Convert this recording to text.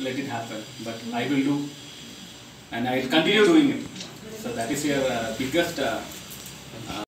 let it happen, but I will do, and I will continue doing it. So that is your biggest